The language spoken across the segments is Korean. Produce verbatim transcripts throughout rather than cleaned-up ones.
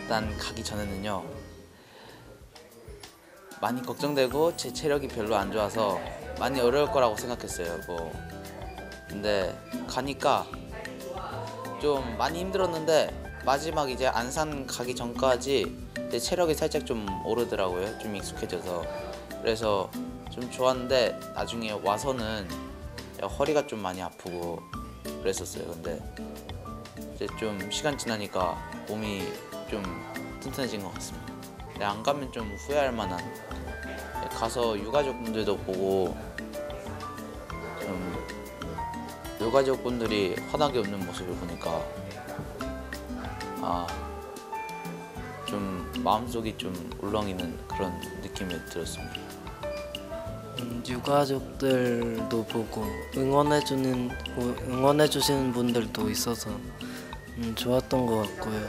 일단 가기 전에는요 많이 걱정되고 제 체력이 별로 안 좋아서 많이 어려울 거라고 생각했어요. 뭐 근데 가니까 좀 많이 힘들었는데 마지막 이제 안산 가기 전까지 제 체력이 살짝 좀 오르더라고요. 좀 익숙해져서. 그래서 좀 좋았는데 나중에 와서는 허리가 좀 많이 아프고 그랬었어요. 근데 이제 좀 시간 지나니까 몸이 좀 튼튼해진 것 같습니다. 근데 안 가면 좀 후회할 만한, 가서 유가족분들도 보고 좀 유가족분들이 환하게 웃는 모습을 보니까 아, 좀 마음속이 좀 울렁이는 그런 느낌이 들었습니다. 음, 유가족들도 보고 응원해주는 응원해주시는 분들도 있어서 음, 좋았던 것 같고요.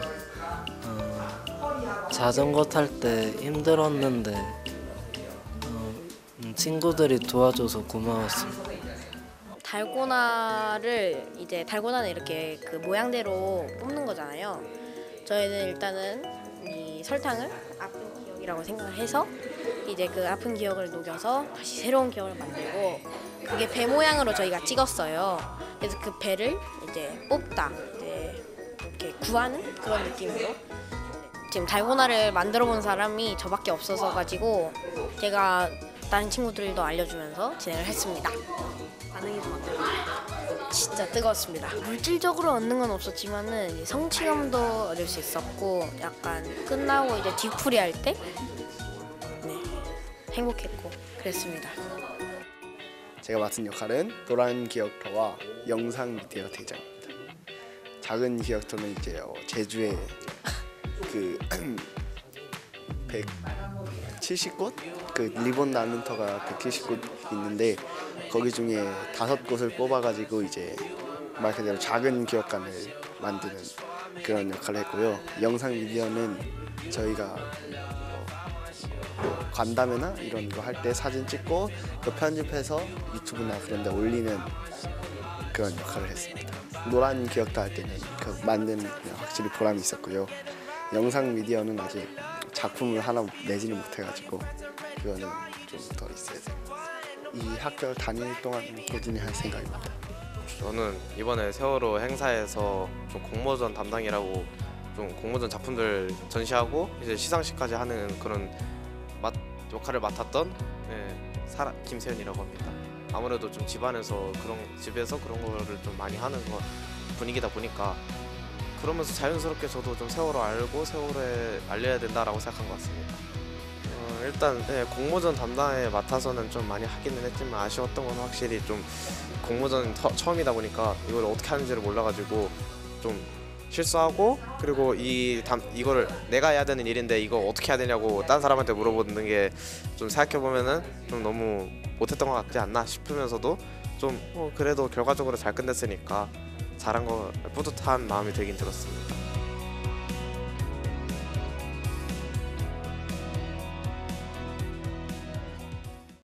어, 자전거 탈 때 힘들었는데 어, 음, 친구들이 도와줘서 고마웠습니다. 달고나를 이제 달고나는 이렇게 그 모양대로 뽑는 거잖아요. 저희는 일단은 이 설탕을 아픈 기억이라고 생각을 해서 이제 그 아픈 기억을 녹여서 다시 새로운 기억을 만들고, 그게 배 모양으로 저희가 찍었어요. 그래서 그 배를 이제 뽑다, 이제 이렇게 구하는 그런 느낌으로. 지금 달고나를 만들어 본 사람이 저밖에 없어서 가지고 제가 다른 친구들도 알려주면서 진행을 했습니다. 반응이 좀 어때요? 진짜 뜨거웠습니다. 물질적으로 얻는 건 없었지만은 성취감도 얻을 수 있었고, 약간 끝나고 이제 뒤풀이 할 때 네, 행복했고 그랬습니다. 제가 맡은 역할은 노란 기억터와 영상 미디어 대장입니다. 작은 기억터는 이제 어, 제주에 그 백칠십 곳? 그 리본 나눈 터가 백칠십 곳 있는데 거기 중에 다섯 곳을 뽑아가지고 이제 말 그대로 작은 기억관을 만드는 그런 역할을 했고요. 영상 미디어는 저희가 뭐 간담회나 이런 거 할 때 사진 찍고 그 편집해서 유튜브나 그런 데 올리는 그런 역할을 했습니다. 노란 기억도 할 때는 그 만드는 확실히 보람이 있었고요. 영상 미디어는 아직 작품을 하나 내지는 못해가지고 그거는 좀 더 있어야 돼요. 이 학교를 다닐 동안 꾸준히 할 생각입니다. 저는 이번에 세월호 행사에서 좀 공모전 담당이라고 좀 공모전 작품들 전시하고 이제 시상식까지 하는 그런 맛, 역할을 맡았던 네, 사라, 김세현이라고 합니다. 아무래도 좀 집안에서 그런 집에서 그런 거를 좀 많이 하는 거 분위기다 보니까 그러면서 자연스럽게 저도 좀 세월호 알고 세월호에 알려야 된다라고 생각한 것 같습니다. 어, 일단 네, 공모전 담당에 맡아서는 좀 많이 하기는 했지만 아쉬웠던 건 확실히 좀 공모전 터, 처음이다 보니까 이걸 어떻게 하는지를 몰라가지고 좀 실수하고, 그리고 이 담, 이거를 내가 해야 되는 일인데 이거 어떻게 해야 되냐고 딴 사람한테 물어보는 게 좀 생각해보면은 좀 너무 못했던 것 같지 않나 싶으면서도 좀 어, 그래도 결과적으로 잘 끝냈으니까 잘한 거 뿌듯한 마음이 들긴 들었습니다.